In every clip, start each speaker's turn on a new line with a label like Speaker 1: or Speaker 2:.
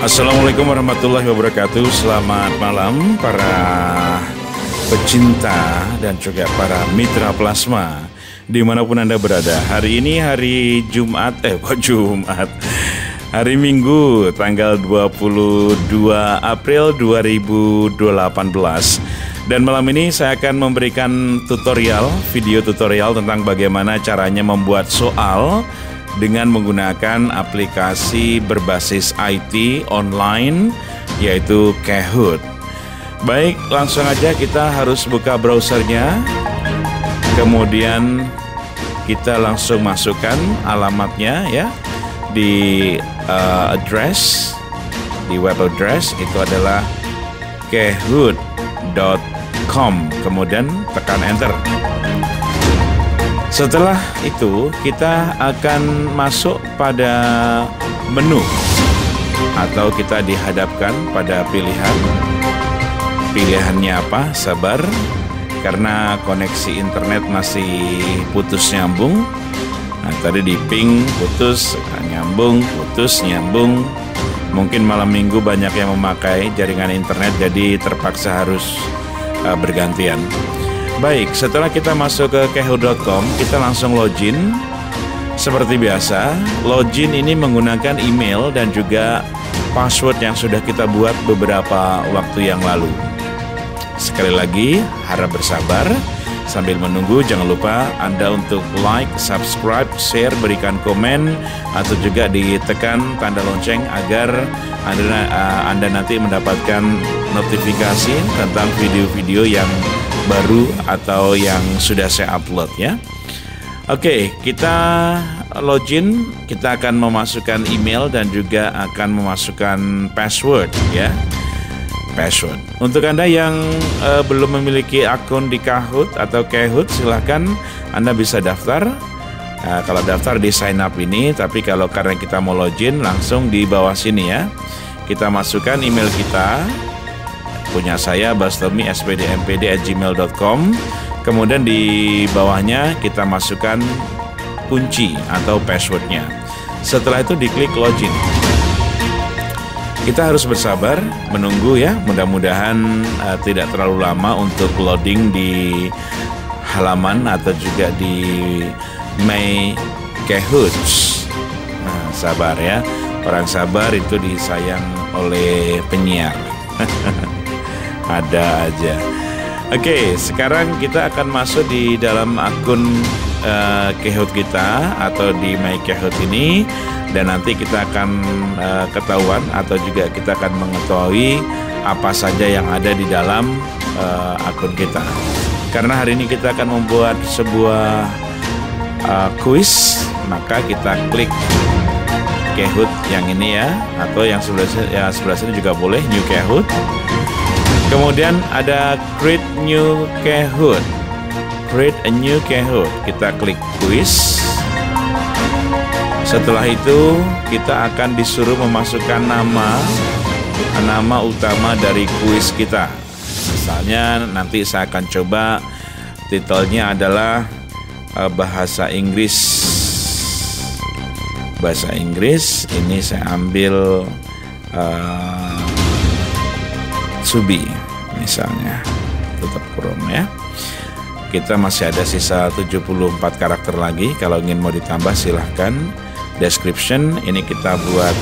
Speaker 1: Assalamualaikum warahmatullahi wabarakatuh. Selamat malam para pecinta dan juga para mitra plasma dimanapun Anda berada. Hari ini hari Jumat, hari Minggu tanggal 22 April 2018. Dan malam ini saya akan memberikan video tutorial tentang bagaimana caranya membuat soal dengan menggunakan aplikasi berbasis IT online yaitu Kahoot. Baik, langsung aja kita harus buka browsernya. Kemudian kita langsung masukkan alamatnya ya di web address itu adalah kahoot.com. Kemudian tekan enter. Setelah itu kita akan masuk pada menu atau kita dihadapkan pada pilihannya apa, sabar karena koneksi internet masih putus nyambung. Nah, tadi di ping putus nyambung, mungkin malam minggu banyak yang memakai jaringan internet jadi terpaksa harus bergantian. Baik, setelah kita masuk ke kahoot.com, kita langsung login. Seperti biasa, login ini menggunakan email dan juga password yang sudah kita buat beberapa waktu yang lalu. Sekali lagi, harap bersabar. Sambil menunggu, jangan lupa Anda untuk like, subscribe, share, berikan komen, atau juga ditekan tanda lonceng agar Anda nanti mendapatkan notifikasi tentang video-video yang baru atau yang sudah saya upload ya. Oke, kita login, kita akan memasukkan email dan juga akan memasukkan password ya. Password. Untuk Anda yang belum memiliki akun di Kahoot atau Kahoot, silahkan Anda bisa daftar. Kalau daftar di sign up ini, tapi kalau karena kita mau login langsung di bawah sini ya. Kita masukkan email kita. Punya saya bastomi@spdmpd@gmail.com. Kemudian di bawahnya kita masukkan kunci atau passwordnya. Setelah itu diklik login. Kita harus bersabar menunggu ya. Mudah-mudahan tidak terlalu lama untuk loading di halaman atau juga di My Kahoot. Nah, sabar ya. Orang sabar itu disayang oleh penyiar. Ada aja. Oke, sekarang kita akan masuk di dalam akun Kahoot kita atau di My Kahoot ini, dan nanti kita akan ketahuan atau juga kita akan mengetahui apa saja yang ada di dalam akun kita. Karena hari ini kita akan membuat sebuah kuis, maka kita klik Kahoot yang ini ya, atau yang sebelah sini juga boleh, New Kahoot. Kemudian ada Create New Kahoot. Create a New Kahoot. Kita klik Quiz. Setelah itu kita akan disuruh memasukkan nama utama dari kuis kita. Misalnya nanti saya akan coba titelnya adalah bahasa Inggris. Bahasa Inggris ini saya ambil Subi misalnya, tutup kurung ya. Kita masih ada sisa 74 karakter lagi. Kalau ingin mau ditambah silahkan. Description ini kita buat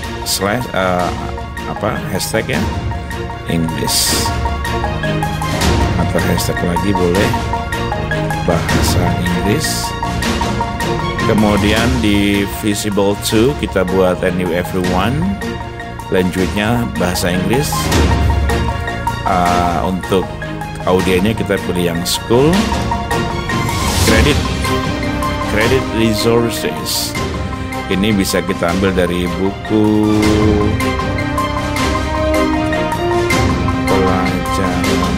Speaker 1: hashtag ya, English, atau hashtag lagi boleh bahasa Inggris. Kemudian di visible to kita buat a new everyone, language-nya bahasa Inggris. Untuk audienya kita pilih yang school. Credit resources ini bisa kita ambil dari buku pelajaran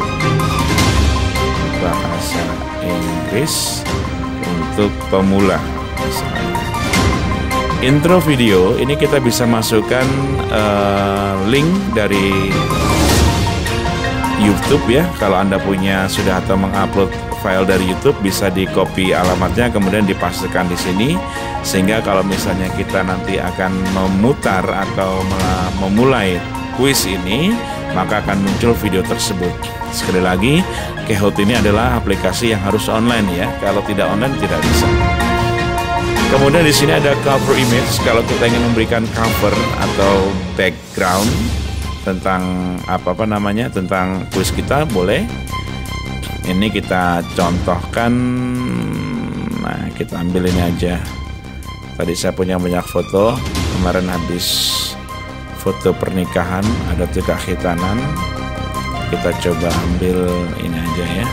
Speaker 1: bahasa Inggris untuk pemula misalnya. Intro video ini kita bisa masukkan link dari YouTube ya. Kalau Anda punya sudah atau mengupload file dari YouTube, bisa di copy alamatnya kemudian dipastekan di sini, sehingga kalau misalnya kita nanti akan memutar atau memulai kuis ini, maka akan muncul video tersebut. Sekali lagi, Kahoot ini adalah aplikasi yang harus online ya. Kalau tidak online tidak bisa. Kemudian di sini ada cover image. Kalau kita ingin memberikan cover atau background tentang tentang kuis kita, boleh. Ini kita contohkan. Nah, kita ambil ini aja. Tadi saya punya banyak foto. Kemarin habis foto pernikahan, ada juga khitanan. Kita coba ambil ini aja ya.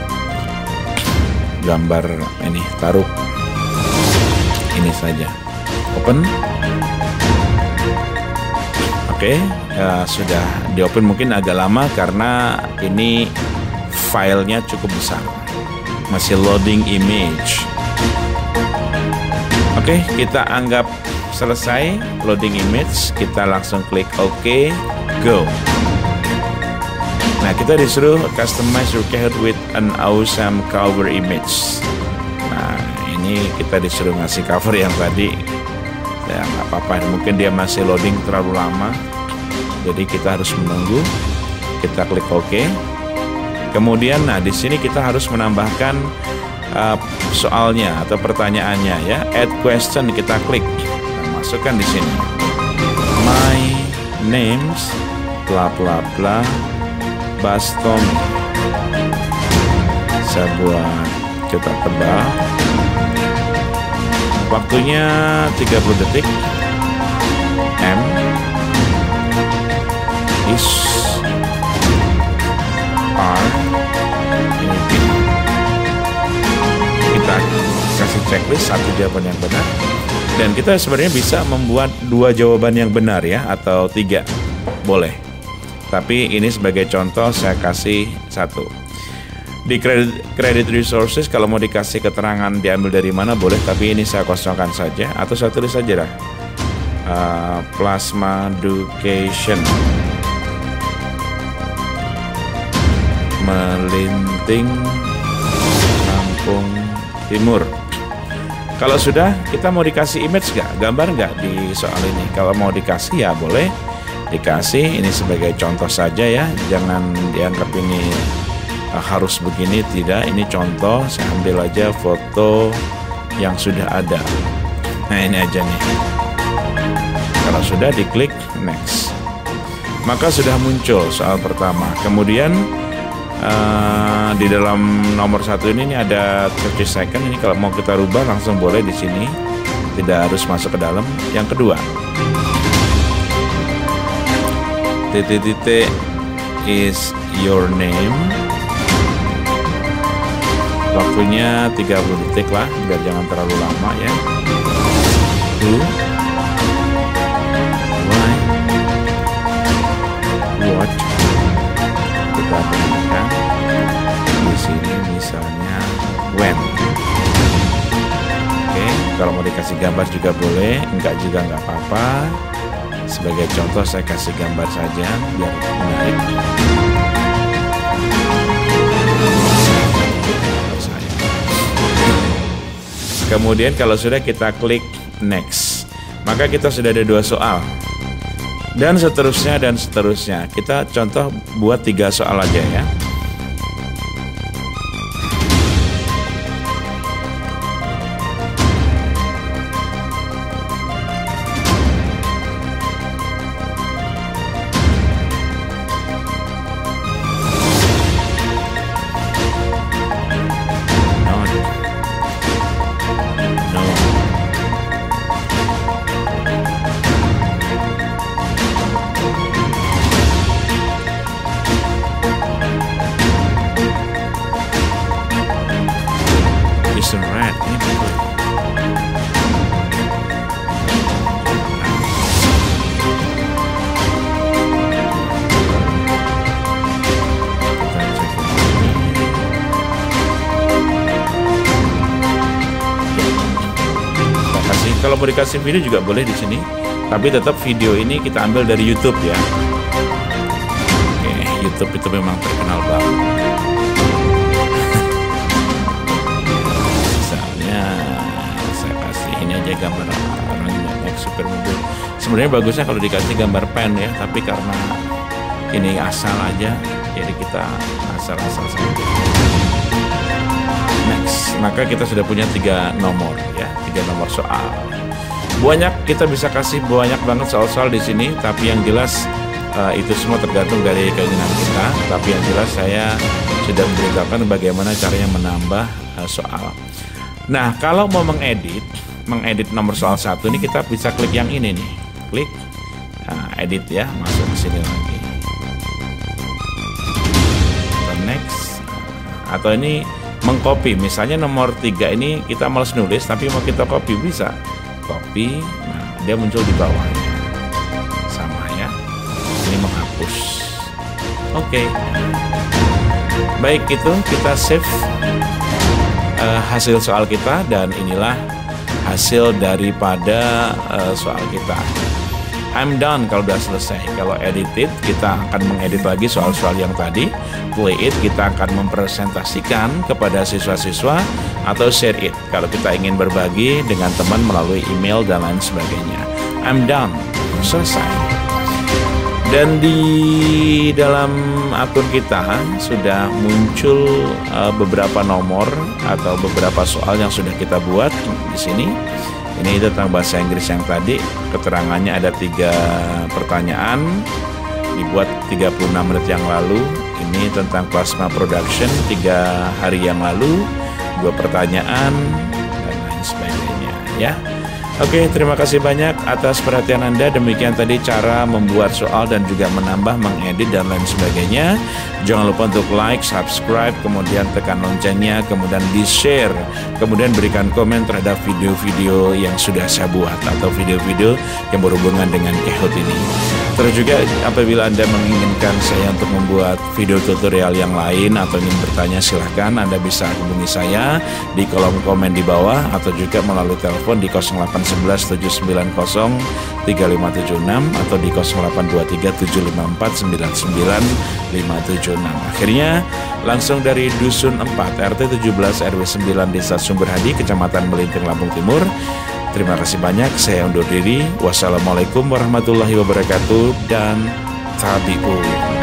Speaker 1: Gambar ini, taruh. Ini saja. Open. Oke, sudah di open. Mungkin agak lama karena ini filenya cukup besar. Masih loading image. Oke, kita anggap selesai loading image. Kita langsung klik OK, go. Nah, kita disuruh customize your Kahoot with an awesome cover image. Nah, ini kita disuruh ngasih cover yang tadi. Ya nggak apa-apa, mungkin dia masih loading terlalu lama, jadi kita harus menunggu. Kita klik OK. Kemudian, nah di sini kita harus menambahkan soalnya atau pertanyaannya ya. Add question, kita klik. Nah, masukkan di sini. My name's bla bla bla Bastom. Saya buat cetak tebal. Waktunya 30 detik. M is R. Ini P. Kita kasih checklist satu jawaban yang benar. Dan kita sebenarnya bisa membuat 2 jawaban yang benar ya, atau 3. Boleh. Tapi ini sebagai contoh saya kasih 1. Di credit resources, kalau mau dikasih keterangan diambil dari mana boleh, tapi ini saya kosongkan saja, atau saya tulis saja lah. Plasma Education Melinting Lampung Timur. Kalau sudah, kita mau dikasih image nggak, gambar nggak di soal ini? Kalau mau dikasih ya boleh dikasih. Ini sebagai contoh saja ya, jangan dianggap ini harus begini, tidak. Ini contoh, saya ambil aja foto yang sudah ada. Nah, ini aja nih. Kalau sudah, diklik next, maka sudah muncul soal pertama. Kemudian di dalam nomor 1 ini ada 30 second. Ini kalau mau kita rubah langsung boleh di sini, tidak harus masuk ke dalam. Yang kedua, titik-titik is your name. Waktunya 30 detik lah, biar jangan terlalu lama ya. Who, why, what. Kita berikan di sini misalnya when. Oke, kalau mau dikasih gambar juga boleh, enggak juga nggak apa-apa. Sebagai contoh saya kasih gambar saja biar menarik. Kemudian kalau sudah, kita klik next, maka kita sudah ada 2 soal. Dan seterusnya dan seterusnya. Kita contoh buat 3 soal aja ya. Red ini betul. Kalau mau dikasih video juga boleh di sini, tapi tetap video ini kita ambil dari YouTube ya. Oke. YouTube itu memang terkenal banget. Misalnya saya kasih ini aja gambar orang naik super mobil. Sebenarnya bagusnya kalau dikasih gambar pen ya, tapi karena ini asal aja, jadi kita asal-asal saja. Next, maka kita sudah punya 3 nomor ya, 3 nomor soal. Banyak, kita bisa kasih banyak banget soal-soal di sini, tapi yang jelas itu semua tergantung dari keinginan kita. Tapi yang jelas saya sudah memberitahukan bagaimana caranya menambah soal. Nah, kalau mau mengedit nomor soal 1 ini, kita bisa klik yang ini nih, klik edit ya, masuk ke sini lagi. Next, atau ini mengcopy, misalnya nomor 3 ini kita males nulis tapi mau kita copy, bisa copy, nah dia muncul di bawahnya sama ya, ini menghapus. Oke. Baik, itu kita save hasil soal kita, dan inilah hasil daripada soal kita. I'm done kalau udah selesai. Kalau edited, kita akan mengedit lagi soal-soal yang tadi. Play it, kita akan mempresentasikan kepada siswa-siswa, atau share it kalau kita ingin berbagi dengan teman melalui email dan lain sebagainya. I'm done, selesai. Dan di dalam akun kita sudah muncul beberapa nomor atau beberapa soal yang sudah kita buat di sini. Ini tentang bahasa Inggris yang tadi, keterangannya ada 3 pertanyaan, dibuat 36 menit yang lalu. Ini tentang plasma production 3 hari yang lalu, 2 pertanyaan, dan lain sebagainya ya. Oke, terima kasih banyak atas perhatian Anda. Demikian tadi cara membuat soal dan juga menambah, mengedit, dan lain sebagainya. Jangan lupa untuk like, subscribe, kemudian tekan loncengnya, kemudian di-share, kemudian berikan komen terhadap video-video yang sudah saya buat atau video-video yang berhubungan dengan Kahoot ini. Terus juga apabila Anda menginginkan saya untuk membuat video tutorial yang lain atau ingin bertanya, silahkan Anda bisa hubungi saya di kolom komen di bawah atau juga melalui telepon di 0811-790-3576 atau di 0823-754-99576. Akhirnya langsung dari Dusun 4 RT 17 RW 9 Desa Sumberhadi, Kecamatan Melinting, Lampung Timur. Terima kasih banyak, saya undur diri. Wassalamualaikum warahmatullahi wabarakatuh, dan tabi'u.